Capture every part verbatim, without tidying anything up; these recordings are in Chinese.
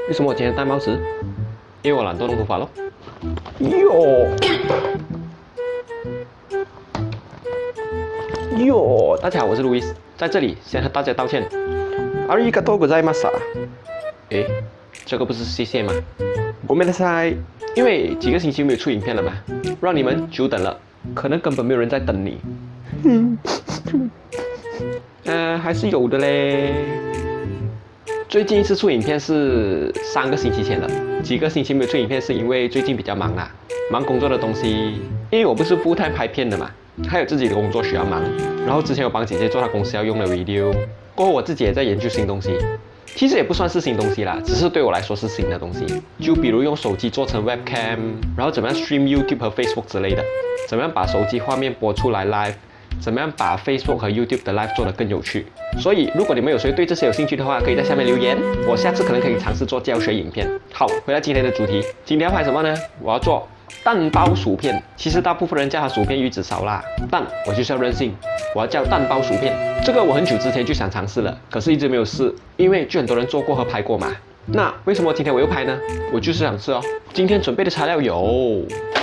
为什么我今天戴帽子？因为我懒惰弄头发咯。哟哟，大家好，我是路易斯，在这里先和大家道歉。阿里嘎多ございます。诶，这个不是谢谢吗？我没得猜，因为几个星期没有出影片了嘛，让你们久等了，可能根本没有人在等你。呃，还是有的嘞。最近一次出影片是三个星期前了，几个星期没有出影片是因为最近比较忙啦，忙工作的东西。因为我不是 full time 拍片的嘛，还有自己的工作需要忙。然后之前有帮姐姐做她公司要用的 video， 过后我自己也在研究新东西。其实也不算是新东西啦，只是对我来说是新的东西。就比如用手机做成 webcam， 然后怎么样 stream YouTube 和 Facebook 之类的，怎么样把手机画面播出来 live。怎么样把 Facebook 和 YouTube 的 Live 做得更有趣？所以，如果你们有谁对这些有兴趣的话，可以在下面留言，我下次可能可以尝试做教学影片。好，回到今天的主题，今天要拍什么呢？我要做蛋包薯片。其实大部分人叫它薯片鱼子烧啦，但我就是要任性，我要叫蛋包薯片。这个我很久之前就想尝试了，可是一直没有试，因为就很多人做过和拍过嘛。那为什么今天我又拍呢？我就是想试哦。今天准备的材料有。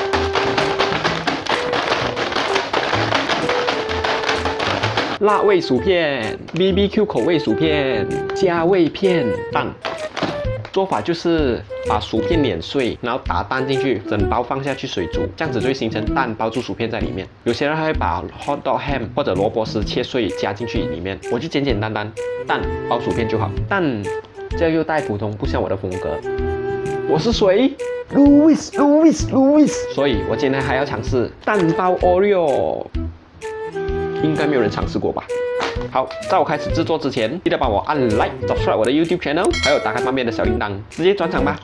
辣味薯片、B B Q 口味薯片、加味片、蛋。做法就是把薯片碾碎，然后打蛋进去，整包放下去水煮，这样子就会形成蛋包住薯片在里面。有些人还会把 hot dog ham 或者萝卜丝切碎加进去里面，我就简简单单蛋包薯片就好。但这又太普通，不像我的风格。我是谁 ？Louis Louis Louis。所以我今天还要尝试蛋包 Oreo。应该没有人尝试过吧？好，在我开始制作之前，记得帮我按 like、subscribe 我的 YouTube channel， 还有打开旁边的小铃铛，直接转场吧。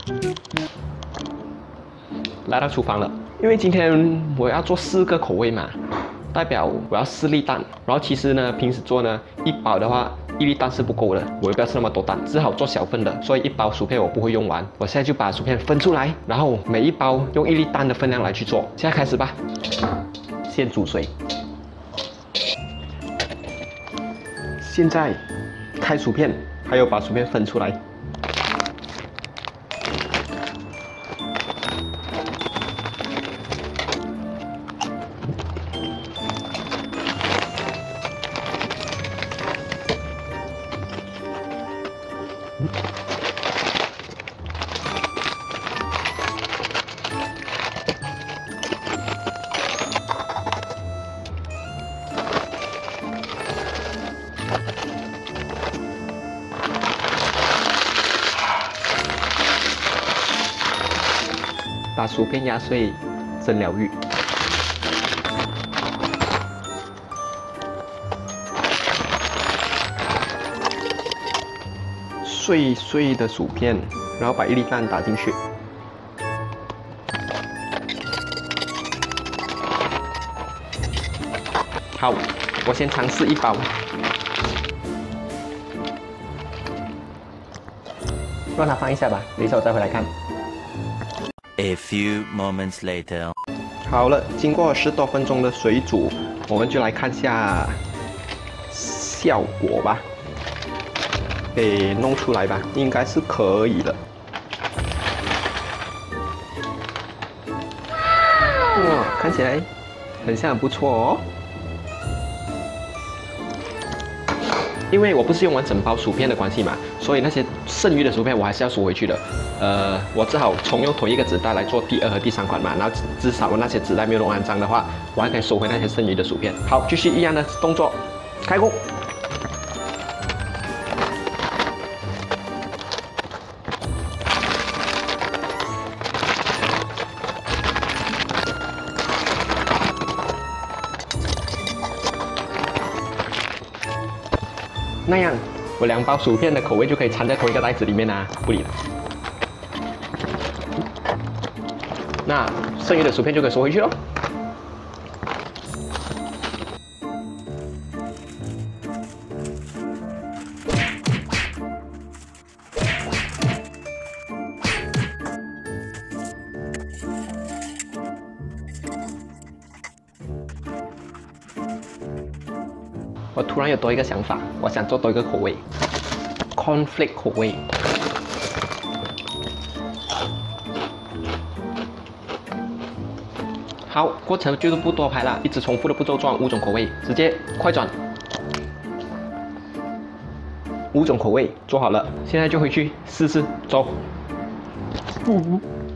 来到厨房了，因为今天我要做四个口味嘛，代表我要四粒蛋。然后其实呢，平时做呢，一包的话，一粒蛋是不够的，我又不要吃那么多蛋，只好做小份的，所以一包薯片我不会用完。我现在就把薯片分出来，然后每一包用一粒蛋的分量来去做。现在开始吧，先煮水。现在开薯片，还有把薯片分出来。把薯片压碎，蒸了浴。碎碎的薯片，然后把一粒蛋打进去。好，我先尝试一包。让它放一下吧，等一下我再回来看。 A few moments later， 好了，经过十多分钟的水煮，我们就来看下效果吧。给弄出来吧，应该是可以的。哇，看起来很像很不错哦。因为我不是用完整包薯片的关系嘛，所以那些剩余的薯片我还是要收回去的。呃，我只好重用同一个纸袋来做第二和第三款嘛，然后至少那些纸袋没有弄肮脏的话，我还可以收回那些剩余的薯片。好，继续一样的动作，开工。那样，我两包薯片的口味就可以掺在同一个袋子里面啦、啊，不理了。那剩余的薯片就可以收回去咯。我突然有多一个想法，我想做多一个口味 ，cornflake 口味。 好，过程就是不多拍了，一直重复的步骤做五种口味，直接快转。五种口味做好了，现在就回去试试，走。嗯。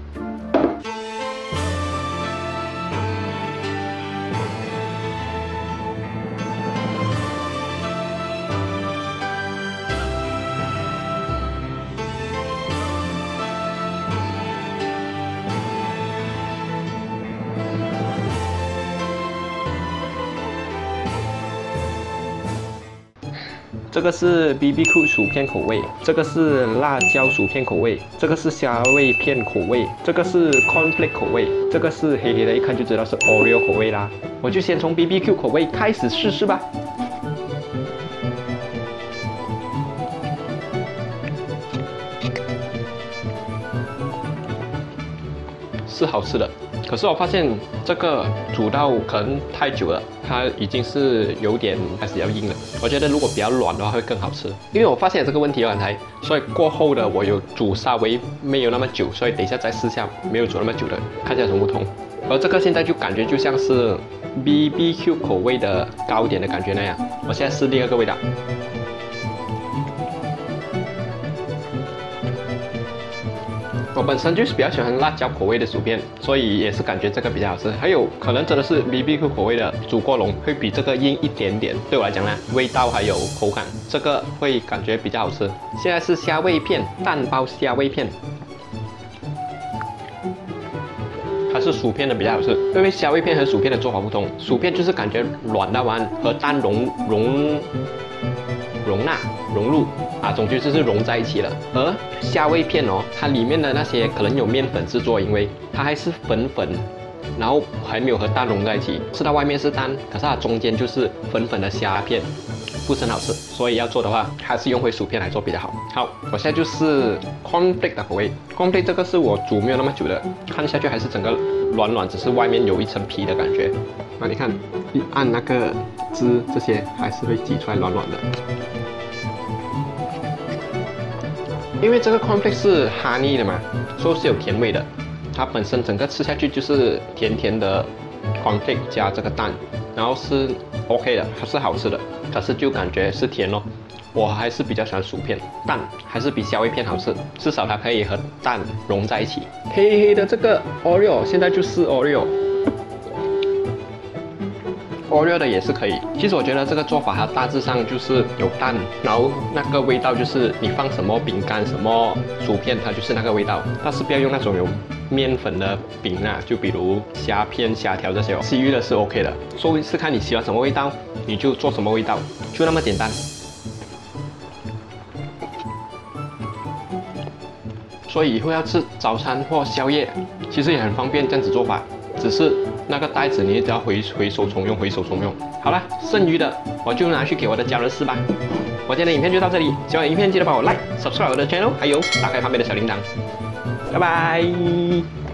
这个是 B B Q 薯片口味，这个是辣椒薯片口味，这个是虾味片口味，这个是 cornflake 口味，这个是黑黑的，一看就知道是 Oreo 口味啦。我就先从 B B Q 口味开始试试吧。是好吃的，可是我发现这个煮到可能太久了，它已经是有点开始要硬了。我觉得如果比较软的话会更好吃，因为我发现这个问题刚才，所以过后的我有煮稍微没有那么久，所以等一下再试下没有煮那么久的，看一下有什么不同。而这个现在就感觉就像是 B B Q 口味的糕点的感觉那样。我现在试另一个味道。我本身就是比较喜欢辣椒口味的薯片，所以也是感觉这个比较好吃。还有可能真的是 B B Q 口味的煮过笼会比这个硬一点点，对我来讲呢，味道还有口感，这个会感觉比较好吃。现在是虾味片，蛋包虾味片，还是薯片的比较好吃，因为虾味片和薯片的做法不同，薯片就是感觉软到完和蛋融融容纳融入。啊，总之就是融在一起了。而虾味片哦，它里面的那些可能有面粉制作，因为它还是粉粉，然后还没有和蛋融在一起。吃到外面是蛋，可是它中间就是粉粉的虾片，不是很好吃。所以要做的话，还是用回薯片来做比较好。好，我现在就是 cornflake 的口味。cornflake 这个是我煮没有那么久的，看下去还是整个软软，只是外面有一层皮的感觉。那你看，一按那个汁，这些还是会挤出来软软的。因为这个 cornflake 是 honey 的嘛，所以是有甜味的。它本身整个吃下去就是甜甜的 cornflake 加这个蛋，然后是 OK 的，它是好吃的。可是就感觉是甜咯。我还是比较喜欢薯片，蛋还是比虾味片好吃，至少它可以和蛋融在一起。黑黑的这个 Oreo 现在就是 Oreo。Oreo 的也是可以，其实我觉得这个做法它大致上就是有蛋，然后那个味道就是你放什么饼干、什么薯片，它就是那个味道。但是不要用那种有面粉的饼啊，就比如虾片、虾条这些，其余的是 OK 的。所以是看你喜欢什么味道，你就做什么味道，就那么简单。所以以后要吃早餐或宵夜，其实也很方便这样子做法，只是那个袋子你只要回回收重用，回收重用。好了，剩余的我就拿去给我的家人吃吧。我今天的影片就到这里，喜欢影片记得帮我 like、subscribe 我的 channel， 还有打开旁边的小铃铛。拜拜。